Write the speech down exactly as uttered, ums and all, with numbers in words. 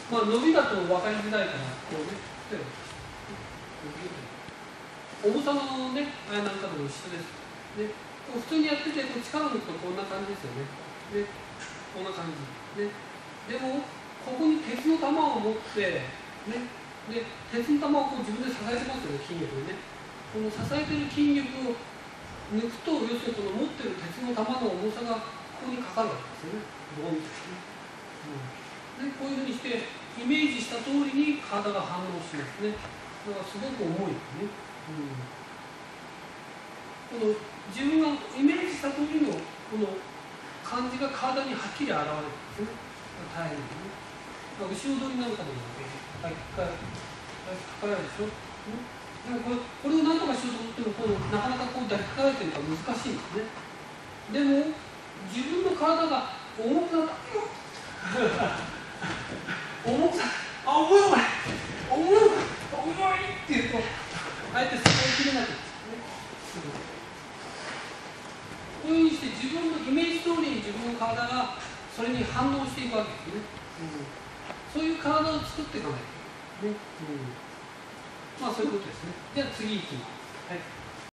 まあ伸びだと分かりづらいから、こうね、重さのね、あれなんかとも一緒です。で、普通にやってて、こう力を抜くとこんな感じですよね。で、こんな感じ。で、でも、ここに鉄の玉を持って、ね、で、鉄の玉をこう自分で支えてますよね、筋力でね。この支えてる筋力を抜くと、要するにこの持ってる鉄の玉の重さがここにかかるわけですよね。ボンとね。うん、で、こういうふうにして、イメージした通りに体が反応しますね。だからすごく重いですね。うん、この自分がイメージした通りのこの感じが体にはっきり現れるんですね。大変ですね。後ろ取りなんかでもはい、かからないでしょ。でもこれ、これを何とかしようと思ってもこうなかなかこう抱きかかえてるから難しいんですね。でも自分の体が重くなった重くなあ重い重い重い重いって言うとあえてそこを切れなくなるんですね。こういうふうにして自分のイメージ通りに自分の体がそれに反応していくわけですね。うん、そういう体を作っていかないとね。うん、まあそういうことですね。じゃあ次いきます。はい。